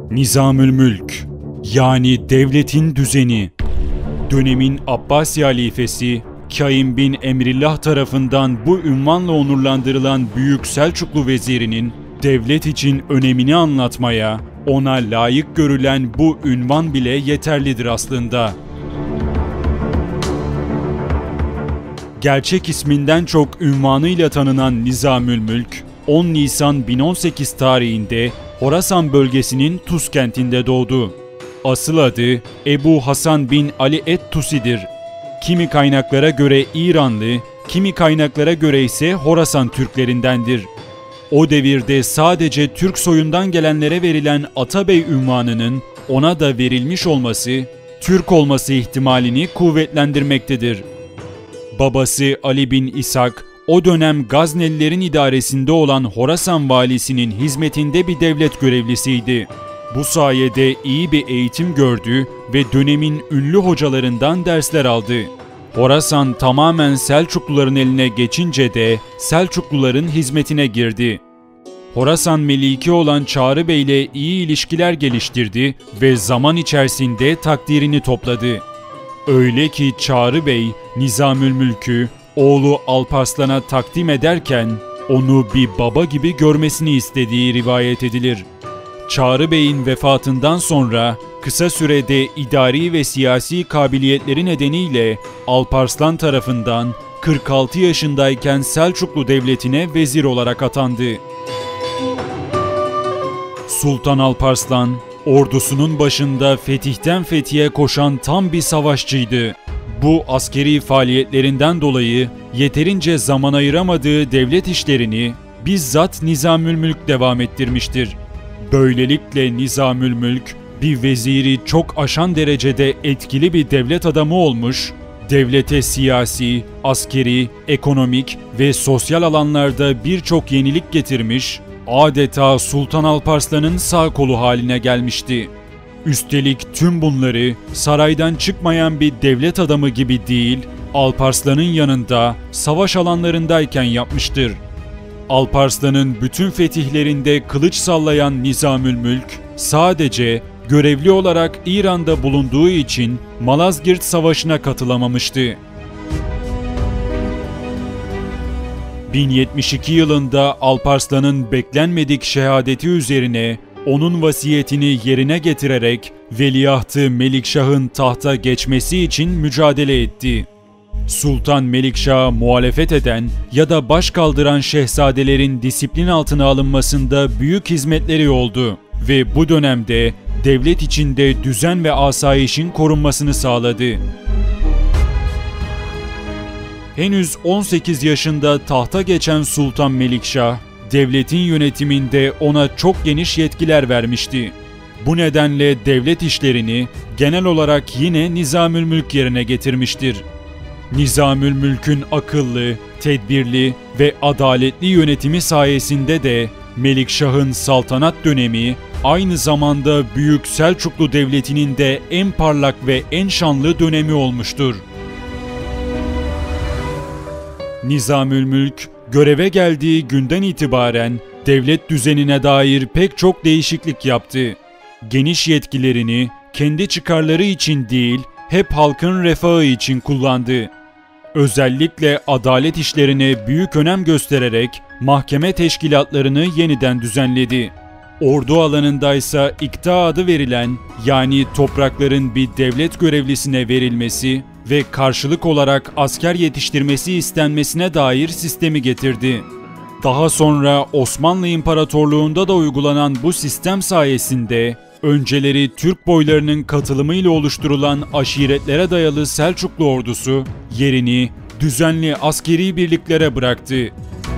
Nizamülmülk, yani devletin düzeni, dönemin Abbasi halifesi Kaim bin Emrillah tarafından bu ünvanla onurlandırılan Büyük Selçuklu vezirinin devlet için önemini anlatmaya, ona layık görülen bu ünvan bile yeterlidir aslında. Gerçek isminden çok ünvanıyla tanınan Nizamülmülk, 10 Nisan 1018 tarihinde Horasan bölgesinin Tuz kentinde doğdu. Asıl adı Ebu Hasan bin Ali et-Tusi'dir. Kimi kaynaklara göre İranlı, kimi kaynaklara göre ise Horasan Türklerindendir. O devirde sadece Türk soyundan gelenlere verilen Atabey unvanının ona da verilmiş olması, Türk olması ihtimalini kuvvetlendirmektedir. Babası Ali bin İshak, o dönem Gaznelilerin idaresinde olan Horasan valisinin hizmetinde bir devlet görevlisiydi. Bu sayede iyi bir eğitim gördü ve dönemin ünlü hocalarından dersler aldı. Horasan tamamen Selçukluların eline geçince de Selçukluların hizmetine girdi. Horasan Meliki olan Çağrı Bey ile iyi ilişkiler geliştirdi ve zaman içerisinde takdirini topladı. Öyle ki Çağrı Bey, Nizamülmülk'ü oğlu Alparslan'a takdim ederken onu bir baba gibi görmesini istediği rivayet edilir. Çağrı Bey'in vefatından sonra kısa sürede idari ve siyasi kabiliyetleri nedeniyle Alparslan tarafından 46 yaşındayken Selçuklu Devleti'ne vezir olarak atandı. Sultan Alparslan, ordusunun başında fetihten fethiye koşan tam bir savaşçıydı. Bu askeri faaliyetlerinden dolayı yeterince zaman ayıramadığı devlet işlerini bizzat Nizamülmülk devam ettirmiştir. Böylelikle Nizamülmülk bir veziri çok aşan derecede etkili bir devlet adamı olmuş, devlete siyasi, askeri, ekonomik ve sosyal alanlarda birçok yenilik getirmiş, adeta Sultan Alparslan'ın sağ kolu haline gelmişti. Üstelik tüm bunları saraydan çıkmayan bir devlet adamı gibi değil, Alparslan'ın yanında savaş alanlarındayken yapmıştır. Alparslan'ın bütün fetihlerinde kılıç sallayan Nizamülmülk, sadece görevli olarak İran'da bulunduğu için Malazgirt Savaşı'na katılamamıştı. 1072 yılında Alparslan'ın beklenmedik şehadeti üzerine onun vasiyetini yerine getirerek Veliahtı Melikşah'ın tahta geçmesi için mücadele etti. Sultan Melikşah'a muhalefet eden ya da baş kaldıran şehzadelerin disiplin altına alınmasında büyük hizmetleri oldu ve bu dönemde devlet içinde düzen ve asayişin korunmasını sağladı. Henüz 18 yaşında tahta geçen Sultan Melikşah, devletin yönetiminde ona çok geniş yetkiler vermişti. Bu nedenle devlet işlerini genel olarak yine Nizamülmülk yerine getirmiştir. Nizamülmülk'ün akıllı, tedbirli ve adaletli yönetimi sayesinde de Melikşah'ın saltanat dönemi aynı zamanda Büyük Selçuklu Devleti'nin de en parlak ve en şanlı dönemi olmuştur. Nizamülmülk, göreve geldiği günden itibaren devlet düzenine dair pek çok değişiklik yaptı. Geniş yetkilerini kendi çıkarları için değil, hep halkın refahı için kullandı. Özellikle adalet işlerine büyük önem göstererek mahkeme teşkilatlarını yeniden düzenledi. Ordu alanındaysa ikta adı verilen, yani toprakların bir devlet görevlisine verilmesi ve karşılık olarak asker yetiştirmesi istenmesine dair sistemi getirdi. Daha sonra Osmanlı İmparatorluğu'nda da uygulanan bu sistem sayesinde önceleri Türk boylarının katılımıyla oluşturulan aşiretlere dayalı Selçuklu ordusu yerini düzenli askeri birliklere bıraktı.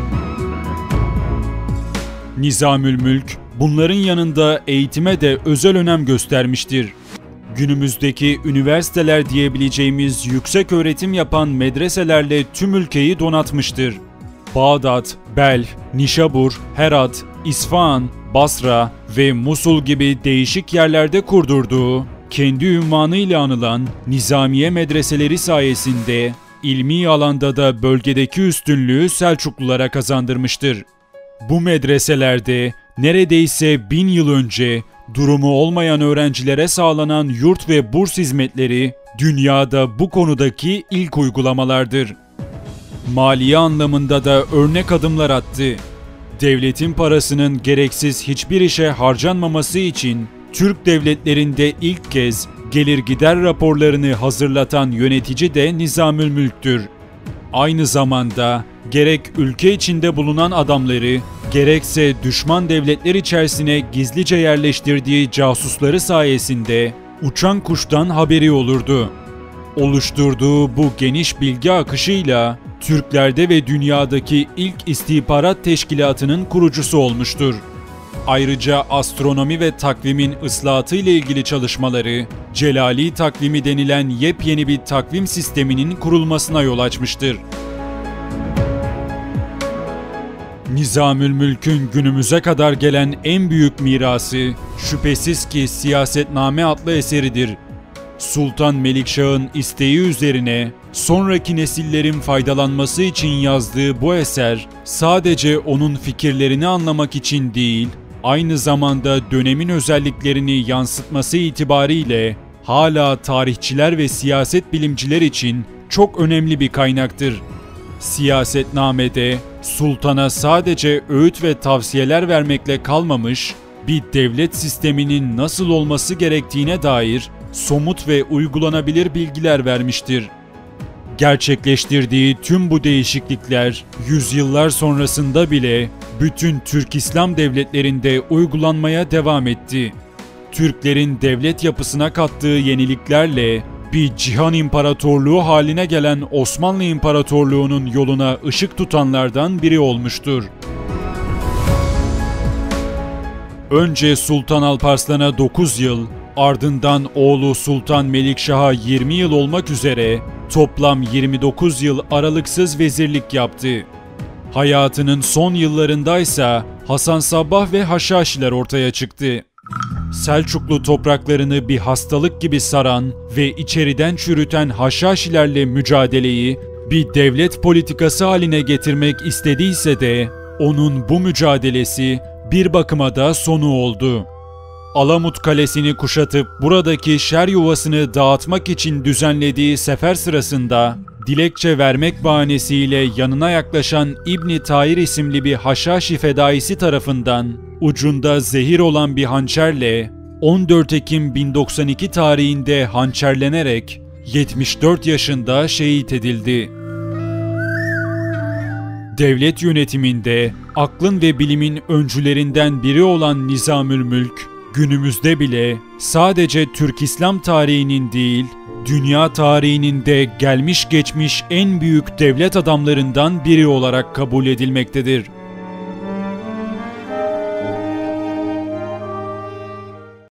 Nizamülmülk bunların yanında eğitime de özel önem göstermiştir. Günümüzdeki üniversiteler diyebileceğimiz yüksek öğretim yapan medreselerle tüm ülkeyi donatmıştır. Bağdat, Bel, Nişabur, Herat, İsfahan, Basra ve Musul gibi değişik yerlerde kurdurduğu, kendi ünvanıyla anılan Nizamiye medreseleri sayesinde ilmi alanda da bölgedeki üstünlüğü Selçuklulara kazandırmıştır. Bu medreselerde neredeyse 1000 yıl önce durumu olmayan öğrencilere sağlanan yurt ve burs hizmetleri dünyada bu konudaki ilk uygulamalardır. Maliye anlamında da örnek adımlar attı. Devletin parasının gereksiz hiçbir işe harcanmaması için Türk devletlerinde ilk kez gelir gider raporlarını hazırlatan yönetici de Nizamülmülk'tür. Aynı zamanda gerek ülke içinde bulunan adamları, gerekse düşman devletler içerisine gizlice yerleştirdiği casusları sayesinde uçan kuştan haberi olurdu. Oluşturduğu bu geniş bilgi akışıyla Türklerde ve dünyadaki ilk istihbarat teşkilatının kurucusu olmuştur. Ayrıca astronomi ve takvimin ıslahatı ile ilgili çalışmaları, Celali takvimi denilen yepyeni bir takvim sisteminin kurulmasına yol açmıştır. Nizamülmülk'ün günümüze kadar gelen en büyük mirası, şüphesiz ki Siyasetname adlı eseridir. Sultan Melikşah'ın isteği üzerine sonraki nesillerin faydalanması için yazdığı bu eser, sadece onun fikirlerini anlamak için değil, aynı zamanda dönemin özelliklerini yansıtması itibariyle hala tarihçiler ve siyaset bilimciler için çok önemli bir kaynaktır. Siyasetnamede sultana sadece öğüt ve tavsiyeler vermekle kalmamış, bir devlet sisteminin nasıl olması gerektiğine dair somut ve uygulanabilir bilgiler vermiştir. Gerçekleştirdiği tüm bu değişiklikler yüzyıllar sonrasında bile bütün Türk İslam devletlerinde uygulanmaya devam etti. Türklerin devlet yapısına kattığı yeniliklerle bir cihan imparatorluğu haline gelen Osmanlı İmparatorluğu'nun yoluna ışık tutanlardan biri olmuştur. Önce Sultan Alparslan'a 9 yıl, ardından oğlu Sultan Melikşah'a 20 yıl olmak üzere toplam 29 yıl aralıksız vezirlik yaptı. Hayatının son yıllarındaysa Hasan Sabbah ve Haşhaşiler ortaya çıktı. Selçuklu topraklarını bir hastalık gibi saran ve içeriden çürüten Haşhaşilerle mücadeleyi bir devlet politikası haline getirmek istediyse de onun bu mücadelesi bir bakıma da sonu oldu. Alamut Kalesi'ni kuşatıp buradaki şer yuvasını dağıtmak için düzenlediği sefer sırasında dilekçe vermek bahanesiyle yanına yaklaşan İbni Tahir isimli bir Haşhaşi fedaisi tarafından ucunda zehir olan bir hançerle 14 Ekim 1092 tarihinde hançerlenerek 74 yaşında şehit edildi. Devlet yönetiminde aklın ve bilimin öncülerinden biri olan Nizamülmülk, günümüzde bile sadece Türk İslam tarihinin değil, dünya tarihinin de gelmiş geçmiş en büyük devlet adamlarından biri olarak kabul edilmektedir.